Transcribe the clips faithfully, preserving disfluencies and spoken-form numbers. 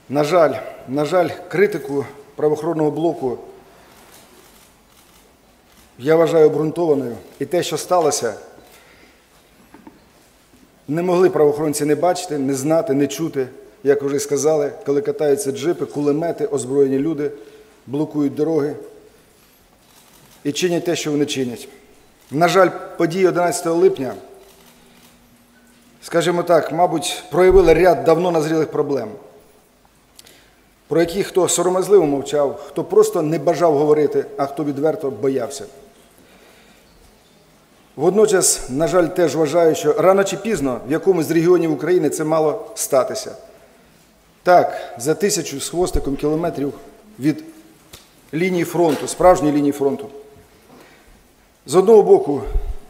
На жаль, на жаль, критику правоохоронного блоку я вважаю обґрунтованою. І те, що сталося, не могли правоохоронці не бачити, не знати, не чути, як вже сказали, коли катаються джипи, кулемети, озброєні люди, блокують дороги і чинять те, що вони чинять. На жаль, події одинадцятого липня, скажімо так, мабуть, проявили ряд давно назрілих проблем, про які хто сором'язливо мовчав, хто просто не бажав говорити, а хто відверто боявся. Водночас, на жаль, теж вважаю, що рано чи пізно в якомусь з регіонів України це мало статися. Так, за тисячу з хвостиком кілометрів від лінії фронту, справжньої лінії фронту. З одного боку,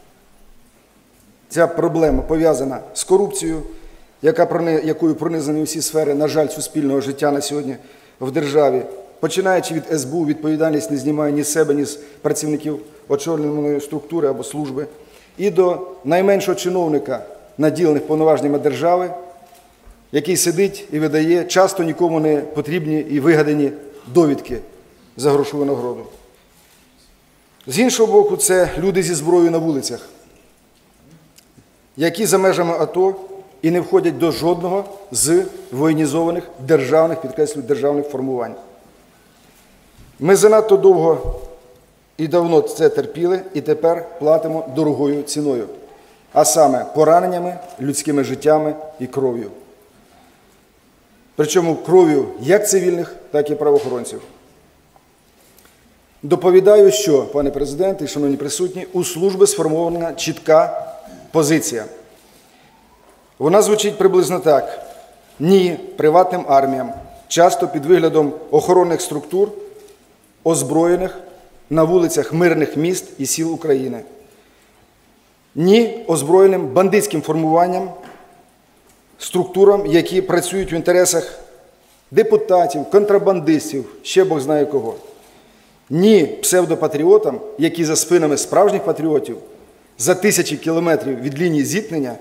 ця проблема пов'язана з корупцією, яка, якою пронизані усі сфери, на жаль, суспільного життя на сьогодні в державі. Починаючи від ес бе у, відповідальність не знімає ні з себе, ні з працівників очолюваної структури або служби, і до найменшого чиновника, наділених повноваженнями держави, який сидить і видає часто нікому не потрібні і вигадані довідки за грошову нагороду. З іншого боку, це люди зі зброєю на вулицях, які за межами АТО і не входять до жодного з воєнізованих державних, підкреслюю, державних формувань. Ми занадто довго і давно це терпіли, і тепер платимо дорогою ціною, а саме пораненнями, людськими життями і кров'ю. Причому кров'ю як цивільних, так і правоохоронців. Доповідаю, що, пане президенте і шановні присутні, у служби сформована чітка позиція. Вона звучить приблизно так. Ні приватним арміям, часто під виглядом охоронних структур, озброєних на вулицях мирних міст і сіл України. Ні озброєним бандитським формуванням, структурам, які працюють в інтересах депутатів, контрабандистів, ще Бог знає кого. Ні псевдопатріотам, які за спинами справжніх патріотів за тисячі кілометрів від лінії зіткнення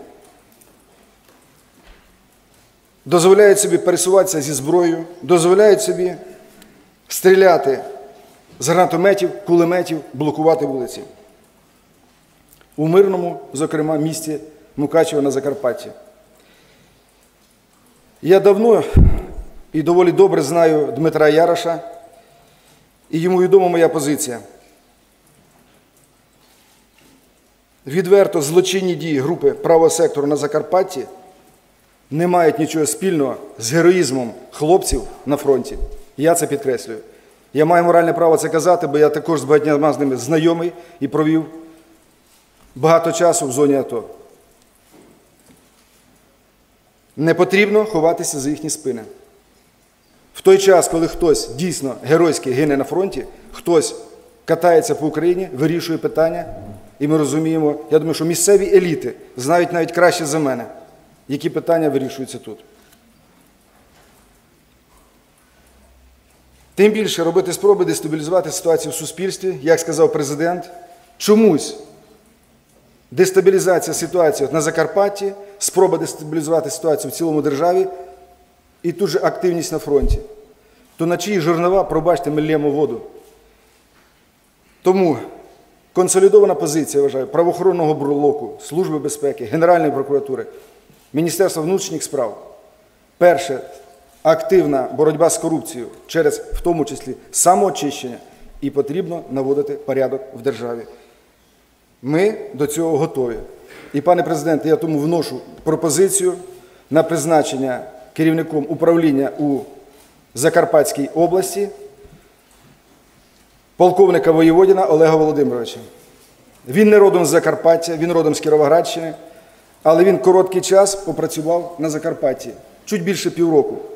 дозволяють собі пересуватися зі зброєю, дозволяють собі стріляти з гранатометів, кулеметів, блокувати вулиці. У мирному, зокрема, місті Мукачево на Закарпатті. Я давно і доволі добре знаю Дмитра Яроша, і йому відома моя позиція. Відверто злочинні дії групи правого сектору на Закарпатті не мають нічого спільного з героїзмом хлопців на фронті. Я це підкреслюю. Я маю моральне право це казати, бо я також з багатьма з ними знайомий і провів багато часу в зоні АТО. Не потрібно ховатися за їхні спини. В той час, коли хтось дійсно геройськи гине на фронті, хтось катається по Україні, вирішує питання, і ми розуміємо, я думаю, що місцеві еліти знають навіть краще за мене, які питання вирішуються тут. Тим більше робити спроби дестабілізувати ситуацію в суспільстві, як сказав президент, чомусь дестабілізація ситуації на Закарпатті, спроба дестабілізувати ситуацію в цілому державі і тут же активність на фронті. То на чиї жернова, пробачте, ми лємо воду. Тому консолідована позиція, вважаю, правоохоронного блоку, Служби безпеки, Генеральної прокуратури, Міністерства внутрішніх справ. Перше, активна боротьба з корупцією через, в тому числі, самоочищення, і потрібно наводити порядок в державі. Ми до цього готові. І, пане президенте, я тому вношу пропозицію на призначення керівником управління у Закарпатській області полковника Воєводіна Олега Володимировича. Він не родом з Закарпаття, він родом з Кіровоградщини, але він короткий час попрацював на Закарпатті, чуть більше півроку.